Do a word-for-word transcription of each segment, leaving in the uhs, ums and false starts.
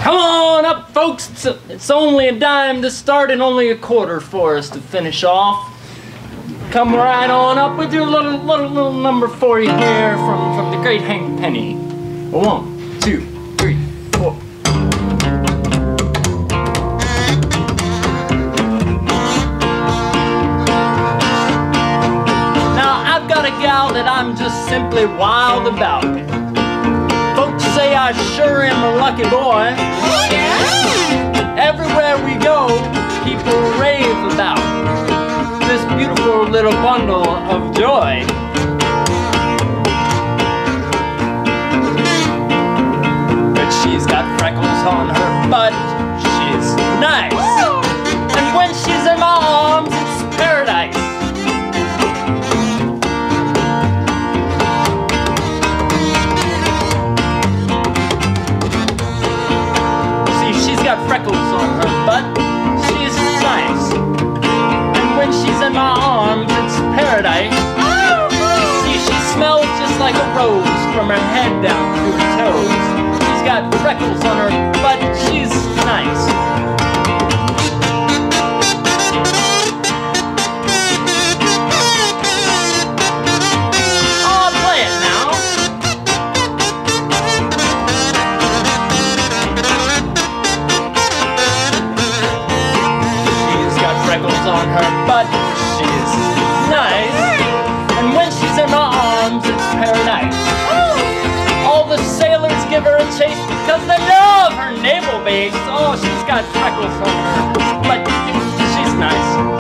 Come on up, folks. It's, a, it's only a dime to start and only a quarter for us to finish off. Come right on up with your little little little number for you here from from the great Hank Penny. One, two, three, four. Now I've got a gal that I'm just simply wild about. Folks say I sure am a lucky boy. Oh yeah? Everywhere we go, people rave about this beautiful little bundle of joy. But she's got freckles on her butt, she's nice. And when she's in my arms, it's paradise. See, she's got freckles on her butt, she's nice. When she's in my arms, it's paradise. See, she smells just like a rose from her head down to her toes. She's got freckles on her butt, she's nice. I'll play it now. She's got freckles on her butt, she's nice. And when she's in my arms, it's paradise. All the sailors give her a chase because they love her naval base. Oh, she's got freckles on her butt, she's nice.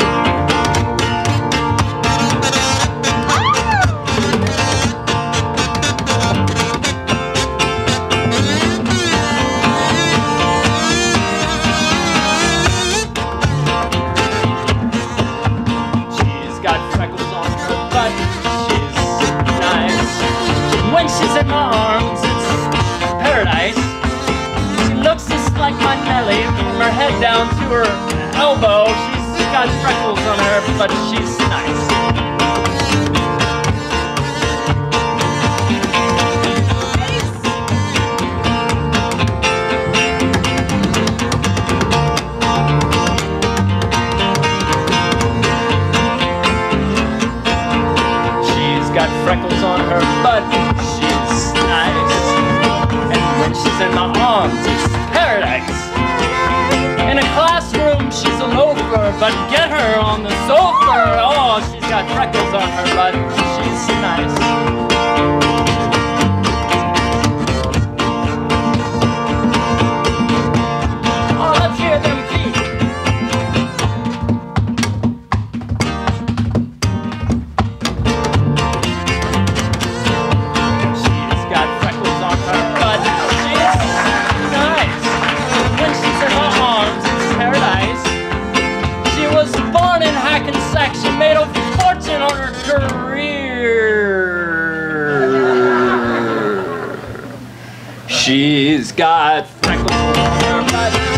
She's in my arms, it's paradise. She looks just like my Nelly from her head down to her elbow. She's got freckles on her, but she's nice. She's got freckles on her butt. She's in my arms, it's paradise. In a classroom, she's a loafer, but get her on the sofa. Oh, she's got freckles on her butt, she's nice. Oh, let's hear them feet. She's got freckles on her butt. She made a fortune on her career. She's got freckles on her butt.